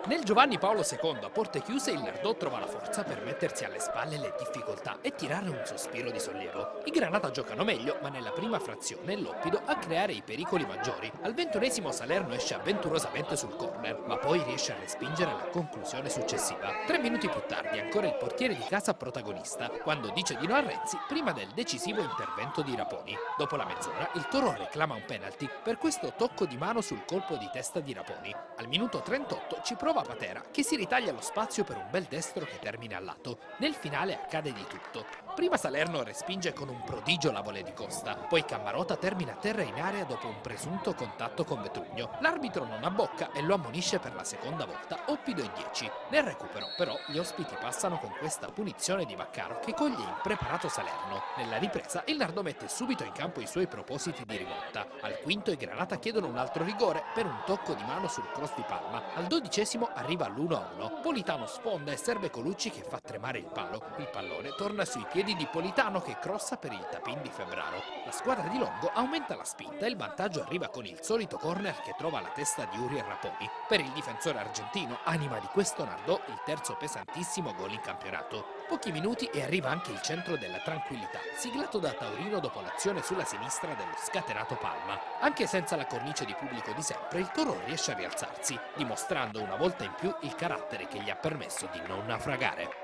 Nel Giovanni Paolo II a porte chiuse il Nardò trova la forza per mettersi alle spalle le difficoltà e tirare un sospiro di sollievo. I Granata giocano meglio, ma nella prima frazione è l'Oppido a creare i pericoli maggiori. Al 21esimo Salerno esce avventurosamente sul corner, ma poi riesce a respingere la conclusione successiva. 3 minuti più tardi ancora il portiere di casa protagonista, quando dice di no a Renzi prima del decisivo intervento di Raponi. Dopo la mezz'ora il Toro reclama un penalty per questo tocco di mano sul colpo di testa di Raponi. Al minuto 38 ci prova Patera, che si ritaglia lo spazio per un bel destro che termina a lato. Nel finale accade di tutto. Prima Salerno respinge con un prodigio la volée di Costa, poi Cammarota termina a terra in area dopo un presunto contatto con Vetrugno. L'arbitro non abbocca e lo ammonisce per la seconda volta, Oppido in 10. Nel recupero, però, gli ospiti passano con questa punizione di Vaccaro che coglie impreparato Salerno. Nella ripresa, il Nardò mette subito in campo i suoi propositi di rivolta. Al quinto i Granata chiedono un altro rigore per un tocco di mano sul cross di Palma. Al 12esimo arriva l'1-1. Politano sfonda e serve Colucci che fa tremare il palo. Il pallone torna sui piedi di Politano che crossa per il tapin di Febraro. La squadra di Longo aumenta la spinta e il vantaggio arriva con il solito corner che trova la testa di Uriel Raponi. Per il difensore argentino, anima di questo Nardò, il terzo pesantissimo gol in campionato. Pochi minuti e arriva anche il centro della tranquillità, siglato da Taurino dopo l'azione sulla sinistra dello scatenato Palma. Anche senza la cornice di pubblico di sempre, il Toro riesce a rialzarsi, dimostrando una volta in più il carattere che gli ha permesso di non naufragare.